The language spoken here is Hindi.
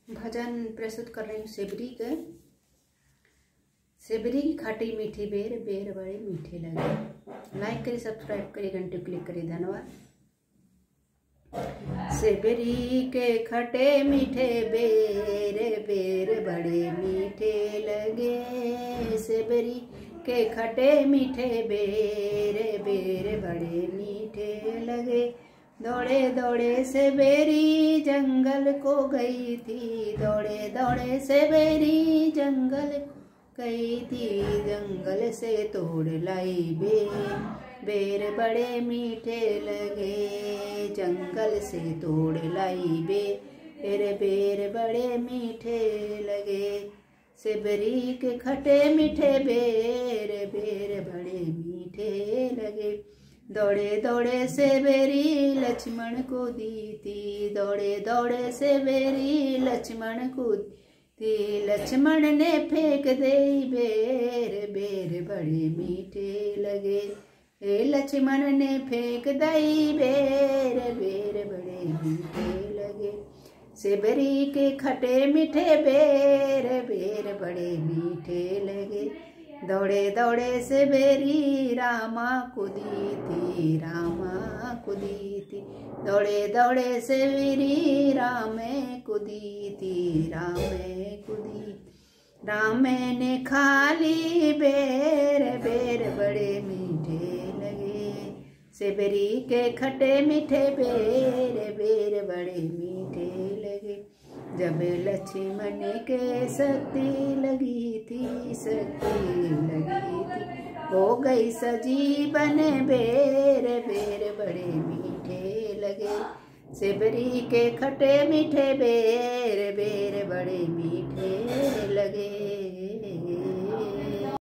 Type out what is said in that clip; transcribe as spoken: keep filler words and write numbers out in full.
भजन प्रस्तुत कर रही हूँ सेबरी के। सेबरी की खट्टी मीठी बेर, बेर बड़े मीठे लगे। लाइक करिए, सब्सक्राइब करिए, घंटे क्लिक करिए। धन्यवाद। सेबरी के खट्टे मीठे बेर, बेर बड़े मीठे लगे। सेबरी के खट्टे मीठे बेर, बेर बड़े मीठे लगे। दौड़े दौड़े सेबरी जंगल को गई थी, दौड़े दौड़े सेबरी जंगल को गई थी। जंगल से तोड़ लाई बेर, बेर बड़े मीठे लगे। जंगल से तोड़ लाई बेर, बेर बड़े मीठे लगे। सेबरी के खट्टे मीठे बेर, बेर बड़े मीठे लगे। दौड़े दौड़े सेबरी लक्ष्मण को दी थी, दौड़े दौड़े सेबरी लक्ष्मण को दी। लक्ष्मण ने फेंक दे बेर, बेर बड़े मीठे लगे। ए लक्ष्मण ने फेंक दई बेर, बेर बड़े मीठे लगे। सेबरी के खट्टे मीठे बेर, बेर बड़े मीठे लगे। दौड़े दौड़े सेबरी रामा कूदी थी, रामा कूदी थी। दौड़े दौड़े सेबरी रामे कूदी थी, रामे कूदी। राम ने खाली बेर, बेर बड़े मीठे लगे। सेबरी के खट्टे मीठे बेर, बेर बड़े मीठे लगे। जब लक्ष्मण के शक्ति लगी थी, शक्ति लगी थी, हो गई सजीवन बेर, बेर बड़े मीठे लगे। सेबरी के खट्टे मीठे बेर, बेर बड़े मीठे लगे।